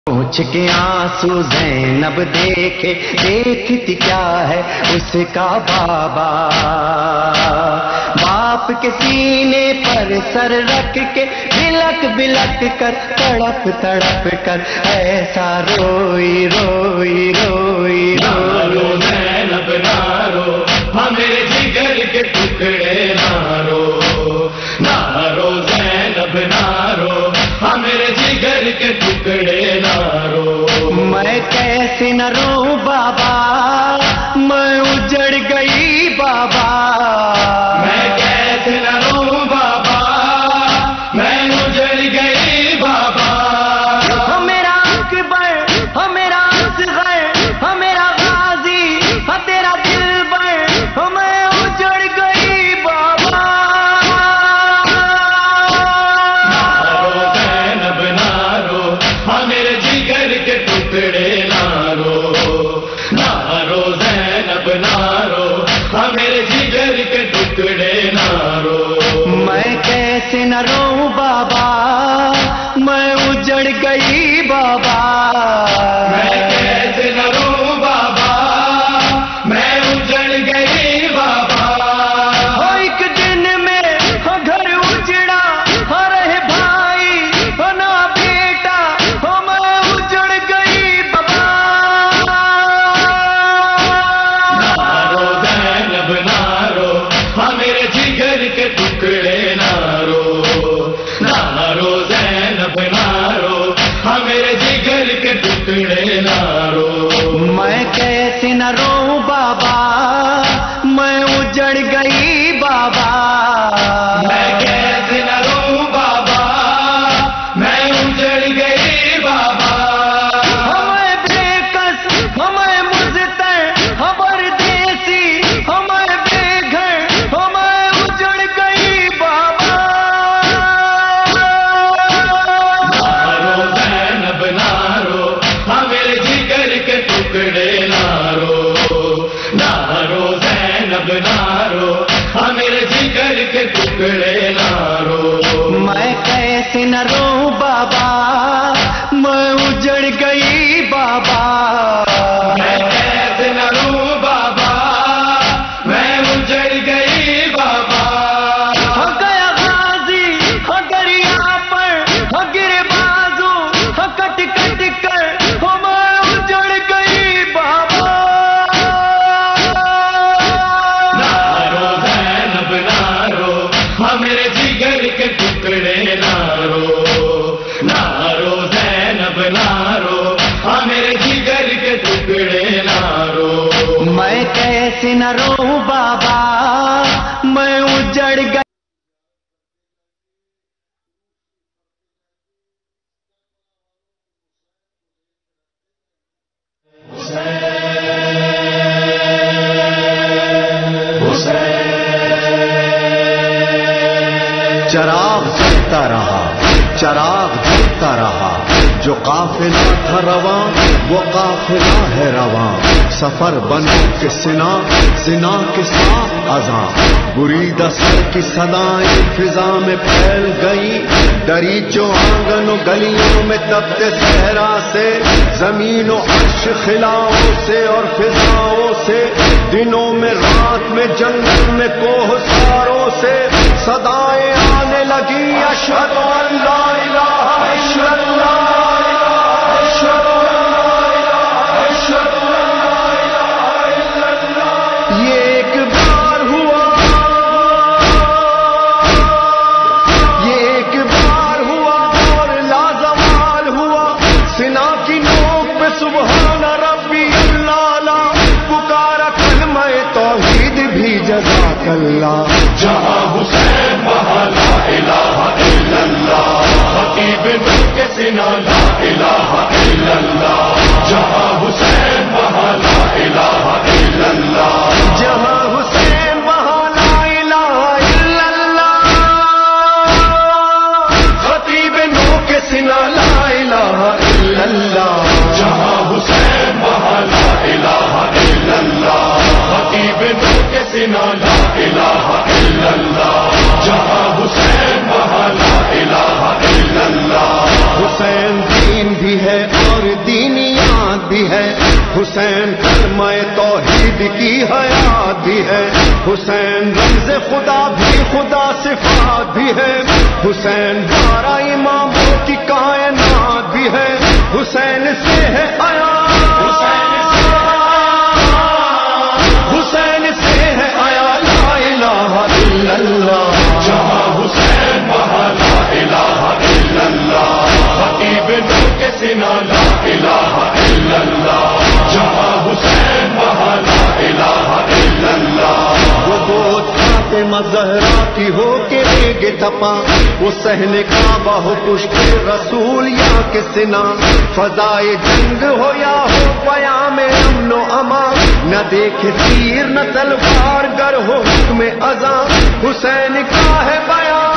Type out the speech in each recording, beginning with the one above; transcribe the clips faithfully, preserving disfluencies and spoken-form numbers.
پوچھ کے آنسو زینب دیکھے، دیکھتی کیا ہے اس کا بابا، باپ کے سینے پر سر رکھ کے بلک بلک کر تڑپ تڑپ کر ایسا روئی روئی روئی رو زینب نہ رو، ہمیں جگر کے ٹکڑے نہ رو، نہ رو زینب نہ رو، ہمیں جگر کے ٹکڑے نہ رو۔ میں کیسے نہ رو بابا، میں اجڑ گئی بابا، میں کیسے نہ رو بابا، میں اجڑ گئی بابا، ہم میرا اکبر، ہم میرا اصغر، ہم میرا غازی، ہم تیرا دلبر، میں اجڑ گئی بابا۔ نہ رو زینب نہ رو، ہمیں جگر کے ٹکڑے نہ رو، نہ رو زینب نہ رو، ہمیں جگر کے ٹکڑے نہ رو۔ میں کیسے نہ رو بابا، میں اجڑ گئی بابا، میں کیسے نہ رو بابا، میں اجڑ گئی بابا، ہو ایک دن میں ہو گھر اجڑا، ہو رہے بھائی ہو نہ بیٹا، ہو میں اجڑ گئی بابا۔ نہ رو زینب نہ رو، ہمیں جگر کے ٹکڑے نہ رو، نہ رو زینب نہ رو، ہمیں جگر کے ٹکڑے نہ رو۔ میں کیسے نہ رو بابا، میں اجڑ گئی بابا، میں کیسے نہ رو بابا، میں اجڑ گئی بابا، ہمیں بے کس، ہمیں مزتر، ہمیں دیسی، ہمیں بے گھر، ہمیں اجڑ گئی بابا۔ نہ رو زینب نہ رو، ہمیں جگر کے ٹکڑے نہ رو، نہ رو زینب نہ رو، ہمیں جگر کے ٹکڑے نہ رو۔ میں کیسے نہ رو بابا، میں اجڑ گئی بابا، میں کیسے نہ رو بابا، میں اجڑ گئی بابا، ہو گیا غازی ہو دریا پر، ہو گرے بازو ہو کٹ کٹ کر، ہو میں اجڑ گئی بابا۔ نہ رو زینب نہ رو، ہمیں جگر کے ٹکڑے نہ رو، نہ رو زینب نہ رو، ہمیں جگر کے ٹکڑے نہ رو۔ میں کیسے نہ رو بابا، میں اجڑ گئی۔ چراغ جلتا رہا، چراغ جلتا رہا، جو قافلہ تھا رواں وہ قافلہ ہے رواں، سفر بنو کے سنا، سنا کے ساتھ اذاں، بریدہ سر کی صدائیں فضا میں پھیل گئی، دریچوں آنگن و گلیوں میں تپتے صحرا سے، زمین و عرش خلاؤں سے اور فضاؤں سے، دنوں میں رات میں جنگل میں کوہ ساروں سے، صدائیں آنے لگی اشہد ان لا الہ الا اللہ، اشہد ان لا الہ، اشہد ان لا الہ الا اللہ۔ یہ ایک بار ہوا، یہ ایک بار ہوا اور لازوال ہوا، سنا کی نوک پہ سبحان ربی اللہ، پکارا کلمہ توحید بھی جزاک اللہ۔ جہاں حسین وہاں لا الہ الا اللہ، خطیب نور کے سنا لا الہ الا اللہ، جہاں حسین وہاں لا الہ الا اللہ، جہاں حسین وہاں لا الہ الا اللہ، خطیب نو کے سنا لا الہ الا اللہ، جہاں حسین وہاں لا الہ الا اللہ، خطیب نور کے سنا لا الہ الا اللہ، جہاں حسین وہاں لا الہ الا اللہ۔ حسین دین بھی ہے اور اور دینیات بھی ہے، حسین کلمہ توحید کی حیات بھی ہے، حسین رمز خدا بھی خدا صفات بھی ہے، حسین بارہ اماموں کی کائنات بھی ہے، حسین سے ہے آیا حسین سے ہے آیا لا الہ الا اللہ، جہاں حسین وہاں لا الہ الا اللہ، خطیب نو کے سنا لا الہ الا اللہ، جہاں حسین وہاں لا الہ الا اللہ، وہ گود فاطمہ زہرا کی ہو کے ریگ تپا، وہ صحن کعبہ ہو پشت رسول یا کے سنا، فضائے جنگ ہو یا ہو پیام امن و امان، نہ دیکھے تیر نہ تلوار گر ہو حکم اذان، حسین کا ہے بیان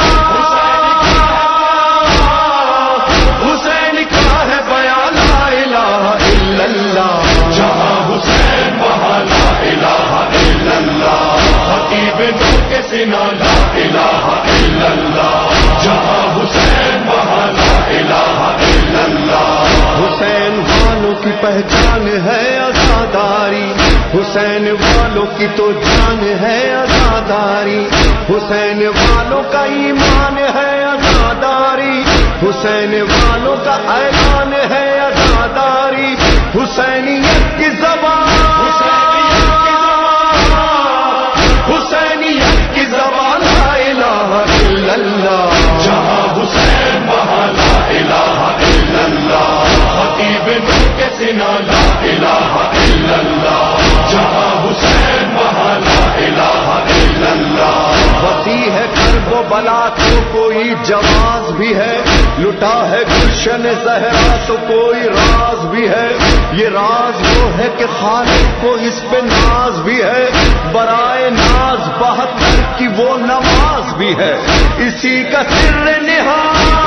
حسین کا ہے بیان لا الہ الا اللہ، جہاں حسین وہاں لا الہ الا اللہ، خطیب نو کے سنا لا الہ الا اللہ، جہاں حسین وہاں لا الہ الا اللہ، حسین والوں کی پہچان ہے عزاداری، حسین والوں کی تو جان ہے عزاداری، حسین والوں کا ایمان ہے عزاداری، حسین والوں کا اعلان ہے عزاداری، حسینیت کی زبان حسینیت کی زبان لا الہ الا اللہ، جہاں حسین وہاں لا الہ الا اللہ، خطیب نو کے سنا لا الہ الا اللہ، جہاں حسین وہاں لا الہ الا اللہ، وسیع ہے کرب و بلا تو کوئی جواز بھی ہے، لٹا ہے گلشن زہرا تو کوئی راز بھی ہے، یہ راز وہ ہے کہ خالق کو اس پہ ناز بھی ہے، برائے ناز بہتر کی وہ نماز بھی ہے، اسی کا سر نہاد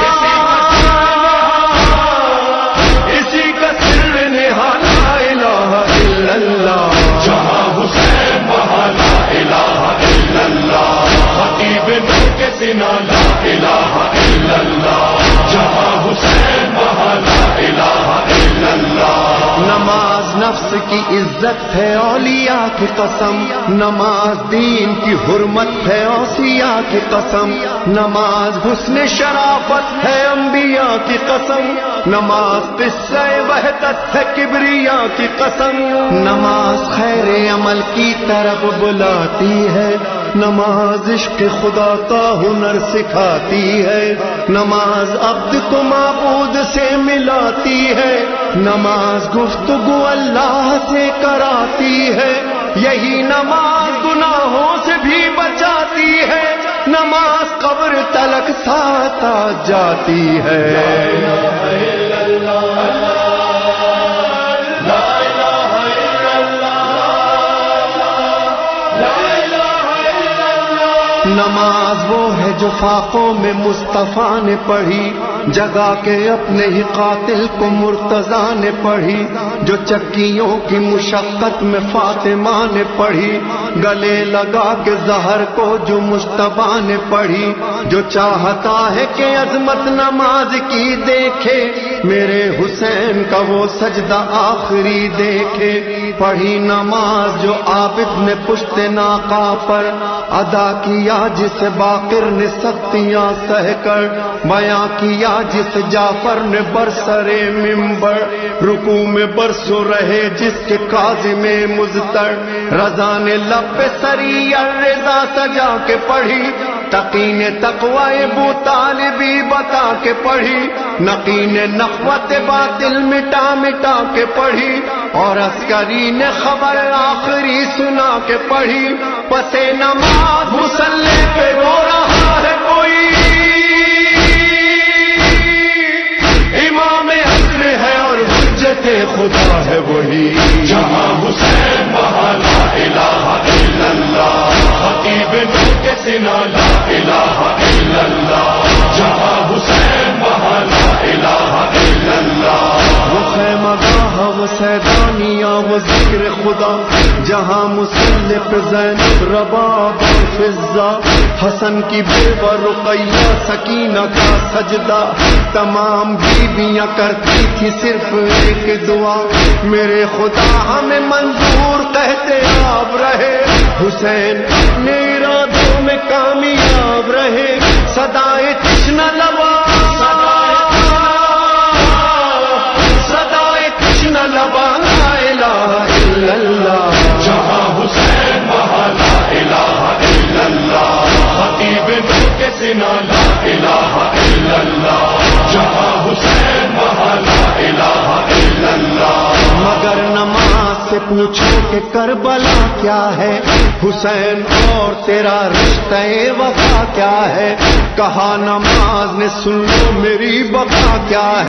اسی کا سر نہاد لا الہ الا اللہ، جہاں حسین وہاں لا الہ الا اللہ، خطیب نو کے سنا لا الہ الا اللہ، جہاں حسین وہاں لا الہ الا اللہ، نماز نفس کی عزت ہے اولیاء کی قسم، نماز دین کی حرمت ہے اوصیاء کی قسم، نماز حسن شرافت ہے انبیاء کی قسم، نماز قصہ وحدت ہے کبریاء کی قسم، نماز خیر عمل کی طرف بلاتی ہے، نماز عشق خدا کا ہنر سکھاتی ہے، نماز عبد کو معبود سے ملاتی ہے، نماز گفتگو اللہ سے کراتی ہے، یہی نماز گناہوں سے بھی بچاتی ہے، نماز قبر تلک ساتھ آ جاتی ہے۔ نماز وہ ہے جو فاقوں میں مصطفیٰ نے پڑھی، جگا کے اپنے ہی قاتل کو مرتضیٰ نے پڑھی، جو چکیوں کی مشقت میں فاطمہ نے پڑھی، گلے لگا کے زہر کو جو مجتبیٰ نے پڑھی، جو چاہتا ہے کہ عظمت نماز کی دیکھے، میرے حسین کا وہ سجدہ آخری دیکھے، پڑھی نماز جو عابد نے پشت ناقہ پر ادا کیا، جس باقر نے سختیاں سہ کر بیاں کیا، جس جعفر نے برسرے منبر رکوع میں برسو رہے، جس کے کاظم مضطر رضا نے لب پہ سری الرضا سجا کے پڑھی، تقی نے تقوی ابو طالبی بتا کے پڑھی، نقی نے نخوت باطل مٹا مٹا کے پڑھی، اور عسکری نے خبر آخری سنا کے پڑھی، پس نماز مصلی پہ رو رہا ہے کوئی، امام عصر ہے اور حجت خدا ہے وہی، جہاں حسین وہاں لا الہ الا اللہ، خطیب نو کے سنا لا الہ الا اللہ، جہاں حسین وہاں لا الہ الا اللہ، وہ خیمہ گاہ وہ سیدانیاں و ذکر خدا، جہاں مسلح پہ زینب رباب اور فضہ، حسن کی بیوہ رقیہ سکینہ کا سجدہ، تمام بیویاں کرتی تھی صرف ایک دعا، میرے خدا ہمیں منظور کہتے آپ رہے، حسین اپنے ارادوں میں کامیاب رہے، صدائے تشنہ لبا صدائے تشنہ لبا لا الہ الا اللہ، جہاں حسین وہاں لا الہ الا اللہ، خطیب نو کے سنا لا الہ الا اللہ، جہاں حسین وہاں لا الہ الا اللہ۔ مگر نماز سے پوچھو کہ کربلا کیا ہے، حسین اور تیرا رشتہ وفا کیا ہے، کہا نماز نے سن لو میری بقا کیا ہے۔